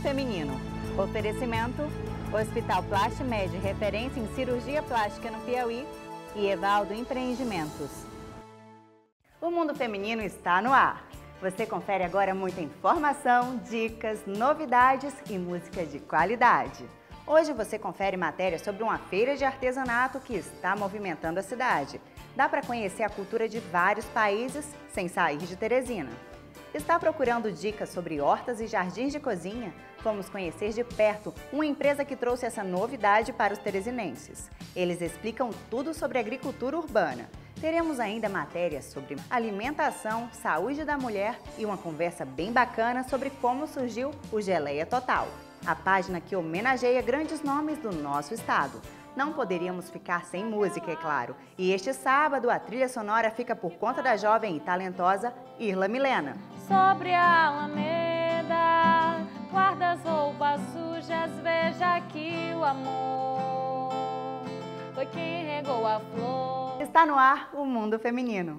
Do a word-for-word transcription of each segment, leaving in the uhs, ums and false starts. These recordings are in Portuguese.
Feminino. Oferecimento: Hospital Plastimed, referência em cirurgia plástica no Piauí, e Evaldo Empreendimentos. O Mundo Feminino está no ar. Você confere agora muita informação, dicas, novidades e música de qualidade. Hoje você confere matéria sobre uma feira de artesanato que está movimentando a cidade. Dá para conhecer a cultura de vários países sem sair de Teresina. Está procurando dicas sobre hortas e jardins de cozinha? Vamos conhecer de perto uma empresa que trouxe essa novidade para os teresinenses. Eles explicam tudo sobre agricultura urbana. Teremos ainda matérias sobre alimentação, saúde da mulher e uma conversa bem bacana sobre como surgiu o Geleia Total, a página que homenageia grandes nomes do nosso estado. Não poderíamos ficar sem música, é claro. E este sábado a trilha sonora fica por conta da jovem e talentosa Irla Milena. Sobre a alameda, guarda as roupas sujas, veja que o amor foi quem regou a flor. Está no ar o Mundo Feminino.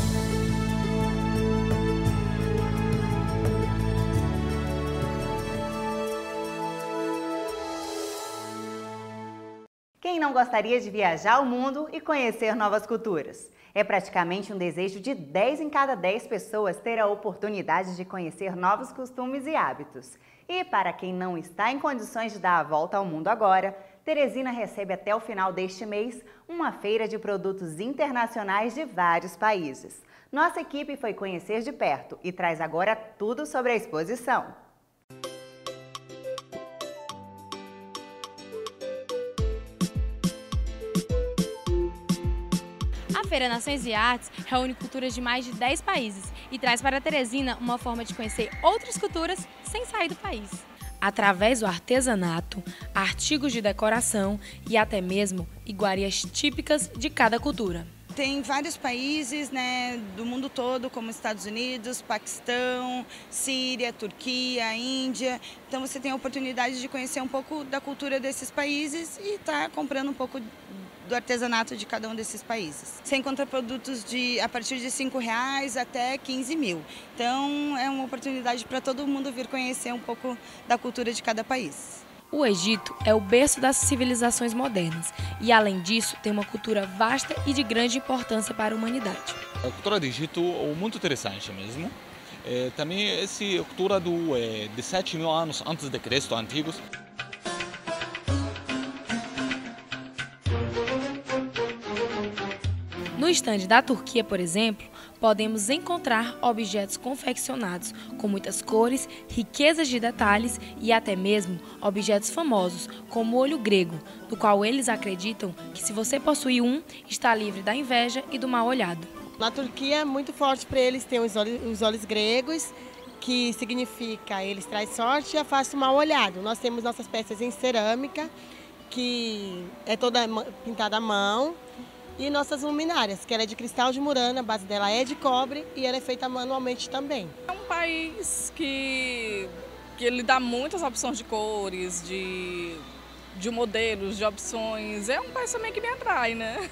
Quem não gostaria de viajar o mundo e conhecer novas culturas? É praticamente um desejo de dez em cada dez pessoas ter a oportunidade de conhecer novos costumes e hábitos. E para quem não está em condições de dar a volta ao mundo agora, Teresina recebe até o final deste mês uma feira de produtos internacionais de vários países. Nossa equipe foi conhecer de perto e traz agora tudo sobre a exposição. A Feira Nações e Artes reúne culturas de mais de dez países e traz para Teresina uma forma de conhecer outras culturas sem sair do país. Através do artesanato, artigos de decoração e até mesmo iguarias típicas de cada cultura. Tem vários países, né, do mundo todo, como Estados Unidos, Paquistão, Síria, Turquia, Índia. Então você tem a oportunidade de conhecer um pouco da cultura desses países e estar comprando um pouco do artesanato de cada um desses países. Você encontra produtos de, a partir de cinco reais até quinze mil. Então é uma oportunidade para todo mundo vir conhecer um pouco da cultura de cada país. O Egito é o berço das civilizações modernas e, além disso, tem uma cultura vasta e de grande importância para a humanidade. A cultura do Egito é muito interessante mesmo. É, também essa cultura do, é, de sete mil anos antes de Cristo, antigos. No estande da Turquia, por exemplo, podemos encontrar objetos confeccionados com muitas cores, riquezas de detalhes e até mesmo objetos famosos, como o olho grego, do qual eles acreditam que se você possui um, está livre da inveja e do mal olhado. Na Turquia é muito forte para eles ter os olhos, os olhos gregos, que significa eles traz sorte e afasta o mal olhado. Nós temos nossas peças em cerâmica, que é toda pintada à mão. E nossas luminárias, que ela é de cristal de Murano, a base dela é de cobre e ela é feita manualmente também. É um país que, que ele dá muitas opções de cores, de, de modelos, de opções. É um país também que me atrai, né?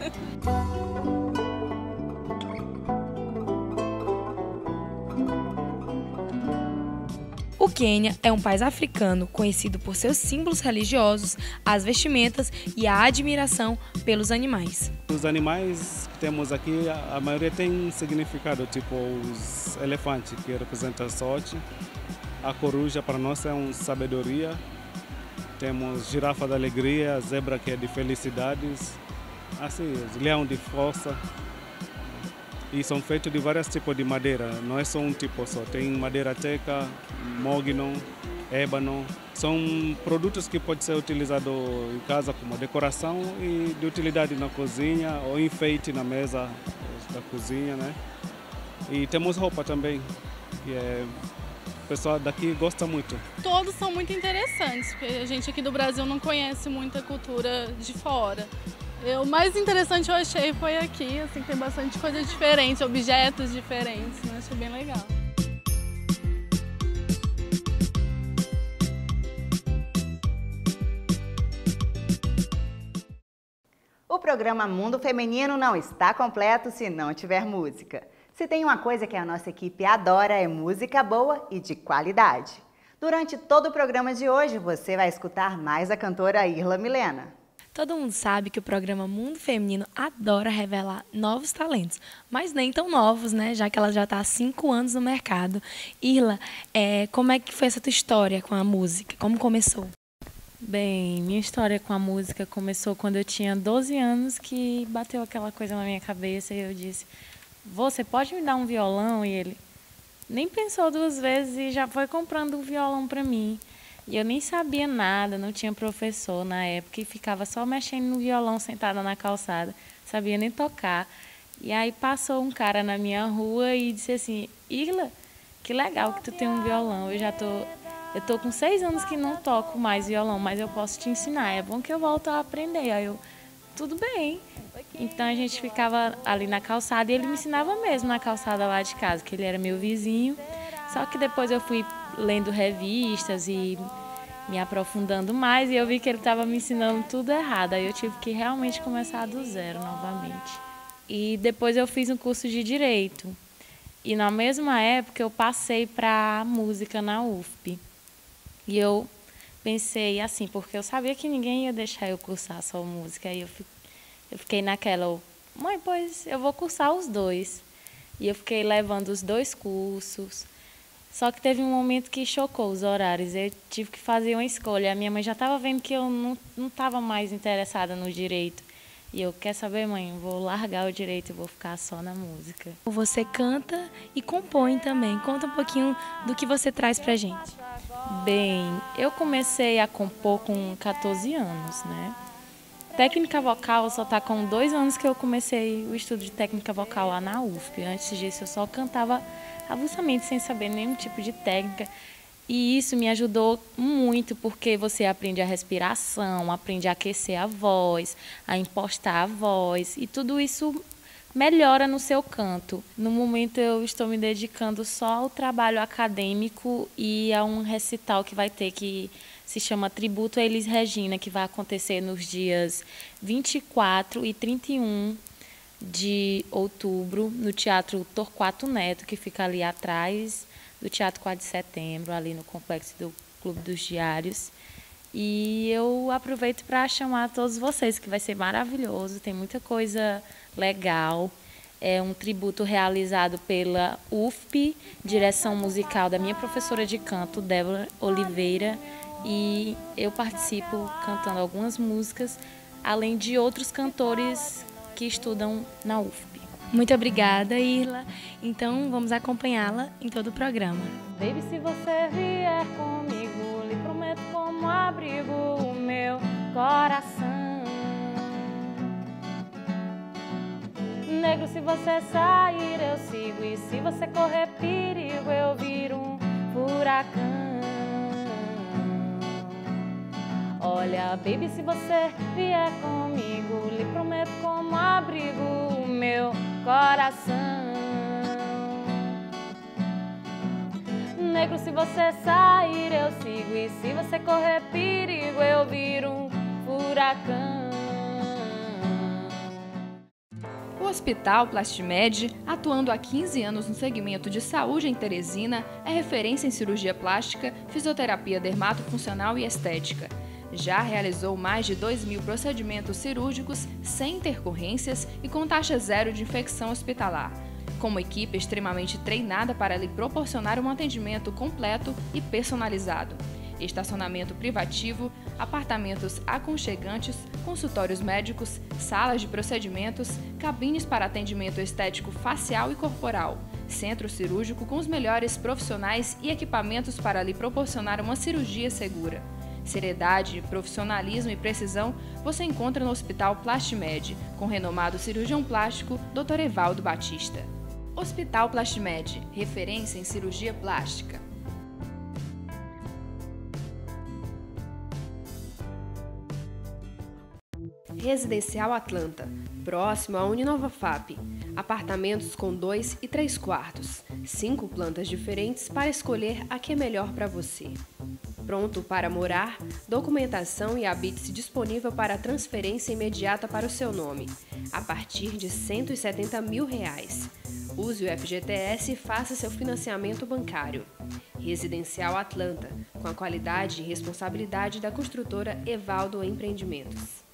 O Quênia é um país africano conhecido por seus símbolos religiosos, as vestimentas e a admiração pelos animais. Os animais que temos aqui, a maioria tem um significado, tipo os elefantes, que representam a sorte, a coruja para nós é uma sabedoria, temos girafa da alegria, a zebra que é de felicidades, assim, os leão de força. E são feitos de vários tipos de madeira, não é só um tipo só. Tem madeira teca, mogno, ébano. São produtos que podem ser utilizados em casa como decoração e de utilidade na cozinha ou enfeite na mesa da cozinha, né? E temos roupa também, que é, o pessoal daqui gosta muito. Todos são muito interessantes, porque a gente aqui do Brasil não conhece muita cultura de fora. O mais interessante eu achei foi aqui, assim, tem bastante coisa diferente, objetos diferentes, né? Achei bem legal. O programa Mundo Feminino não está completo se não tiver música. Se tem uma coisa que a nossa equipe adora é música boa e de qualidade. Durante todo o programa de hoje, você vai escutar mais a cantora Irla Milena. Todo mundo sabe que o programa Mundo Feminino adora revelar novos talentos, mas nem tão novos, né? Já que ela já está há cinco anos no mercado. Irla, é, como é que foi essa tua história com a música? Como começou? Bem, minha história com a música começou quando eu tinha doze anos, que bateu aquela coisa na minha cabeça e eu disse: você pode me dar um violão? E ele nem pensou duas vezes e já foi comprando um violão para mim. E eu nem sabia nada, não tinha professor na época e ficava só mexendo no violão sentada na calçada, sabia nem tocar. E aí passou um cara na minha rua e disse assim: Irla, que legal que tu tem um violão, eu já tô, eu tô com seis anos que não toco mais violão, mas eu posso te ensinar, é bom que eu volto a aprender. Aí eu, tudo bem. Então a gente ficava ali na calçada e ele me ensinava mesmo na calçada lá de casa, que ele era meu vizinho. Só que depois eu fui lendo revistas e me aprofundando mais e eu vi que ele estava me ensinando tudo errado. Aí eu tive que realmente começar do zero novamente. E depois eu fiz um curso de Direito. E na mesma época eu passei para música na U F P. E eu pensei assim, porque eu sabia que ninguém ia deixar eu cursar só música. Aí eu Eu fiquei naquela, mãe, pois eu vou cursar os dois. E eu fiquei levando os dois cursos. Só que teve um momento que chocou os horários. Eu tive que fazer uma escolha. A minha mãe já estava vendo que eu não estava mais interessada no direito. E eu, quer saber, mãe, eu vou largar o direito e vou ficar só na música. Você canta e compõe também. Conta um pouquinho do que você traz pra gente. Bem, eu comecei a compor com quatorze anos, né? Técnica vocal só está com dois anos que eu comecei o estudo de técnica vocal lá na U F P. Antes disso eu só cantava avulsamente, sem saber nenhum tipo de técnica. E isso me ajudou muito, porque você aprende a respiração, aprende a aquecer a voz, a impostar a voz. E tudo isso melhora no seu canto. No momento eu estou me dedicando só ao trabalho acadêmico e a um recital que vai ter que se chama Tributo a Elis Regina, que vai acontecer nos dias vinte e quatro e trinta e um de outubro, no Teatro Torquato Neto, que fica ali atrás do Teatro quatro de setembro, ali no complexo do Clube dos Diários. E eu aproveito para chamar todos vocês, que vai ser maravilhoso, tem muita coisa legal. É um tributo realizado pela U F P, direção musical da minha professora de canto, Débora Oliveira, e eu participo cantando algumas músicas, além de outros cantores que estudam na U F P. Muito obrigada, Irla. Então, vamos acompanhá-la em todo o programa. Baby, se você vier comigo, lhe prometo como abrigo o meu coração. Negro, se você sair, eu sigo. E se você correr perigo, eu viro um furacão. Olha, baby, se você vier comigo, lhe prometo como abrigo o meu coração. Negro, se você sair, eu sigo. E se você correr perigo, eu viro um furacão. O Hospital Plastimed, atuando há quinze anos no segmento de saúde em Teresina, é referência em cirurgia plástica, fisioterapia dermatofuncional e estética. Já realizou mais de dois mil procedimentos cirúrgicos sem intercorrências e com taxa zero de infecção hospitalar, com uma equipe extremamente treinada para lhe proporcionar um atendimento completo e personalizado. Estacionamento privativo, apartamentos aconchegantes, consultórios médicos, salas de procedimentos, cabines para atendimento estético facial e corporal, centro cirúrgico com os melhores profissionais e equipamentos para lhe proporcionar uma cirurgia segura. Seriedade, profissionalismo e precisão você encontra no Hospital Plastimed, com o renomado cirurgião plástico doutor Evaldo Batista. Hospital Plastimed, referência em cirurgia plástica. Residencial Atlanta, próximo à Uninova F A P. Apartamentos com dois e três quartos, cinco plantas diferentes para escolher a que é melhor para você. Pronto para morar, documentação e habite-se disponível para transferência imediata para o seu nome, a partir de cento e setenta mil reais. Use o F G T S e faça seu financiamento bancário. Residencial Atlanta, com a qualidade e responsabilidade da construtora Evaldo Empreendimentos.